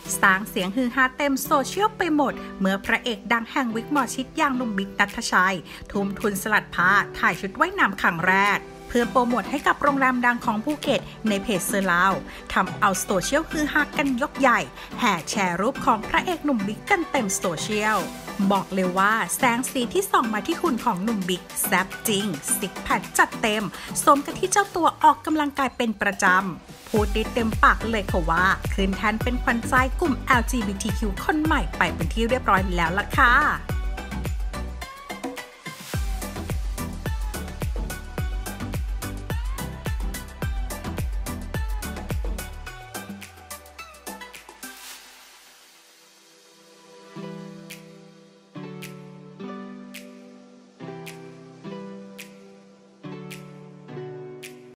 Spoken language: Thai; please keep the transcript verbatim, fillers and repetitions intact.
สร้างเสียงฮือฮาเต็มโซเชียลไปหมดเมื่อพระเอกดังแห่งวิกหมอชิดอย่างหนุ่มบิ๊กณัฐชัยทุ่มทุนสลัดผ้าถ่ายชุดว่ายน้ำครั้งแรกเพื่อโปรโมทให้กับโรงแรมดังของภูเก็ตในเพจเซอร์ลาวทำเอาโซเชียลฮือฮากันยกใหญ่แห่แชร์รูปของพระเอกหนุ่มบิ๊กกันเต็มโซเชียลบอกเลยว่าแสงสีที่ส่องมาที่หุ่นของหนุ่มบิ๊กแซ่บจริงซิกแพคจัดเต็มสมกับที่เจ้าตัวออกกำลังกายเป็นประจำพูดได้เต็มปากเลยค่ะว่าขึ้นแทนเป็นขวัญใจกลุ่ม แอล จี บี ที คิว คนใหม่ไปเป็นที่เรียบร้อยแล้วล่ะค่ะ